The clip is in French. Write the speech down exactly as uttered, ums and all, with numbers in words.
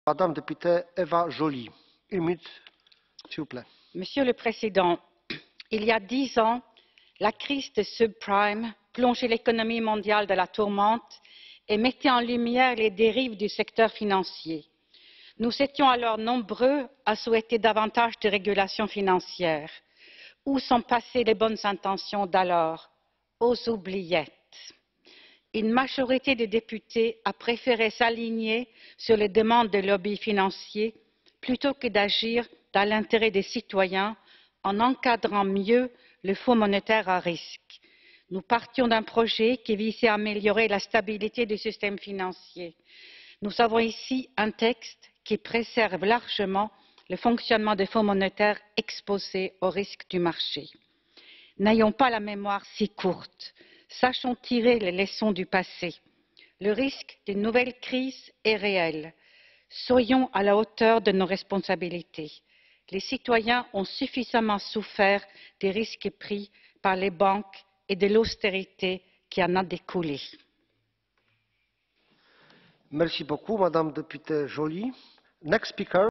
Madame députée Eva Joly, une minute, s'il vous plaît. Monsieur le Président, il y a dix ans, la crise des subprimes plongeait l'économie mondiale dans la tourmente et mettait en lumière les dérives du secteur financier. Nous étions alors nombreux à souhaiter davantage de régulation financière. Où sont passées les bonnes intentions d'alors? Aux oubliettes. Une majorité de députés a préféré s'aligner sur les demandes des lobbies financiers plutôt que d'agir dans l'intérêt des citoyens en encadrant mieux le Fonds monétaire à risque. Nous partions d'un projet qui visait à améliorer la stabilité du système financier. Nous avons ici un texte qui préserve largement le fonctionnement des fonds monétaires exposés aux risques du marché. N'ayons pas la mémoire si courte. Sachons tirer les leçons du passé. Le risque d'une nouvelle crise est réel. Soyons à la hauteur de nos responsabilités. Les citoyens ont suffisamment souffert des risques pris par les banques et de l'austérité qui en a découlé. Merci beaucoup, Madame députée Joly. Next speaker.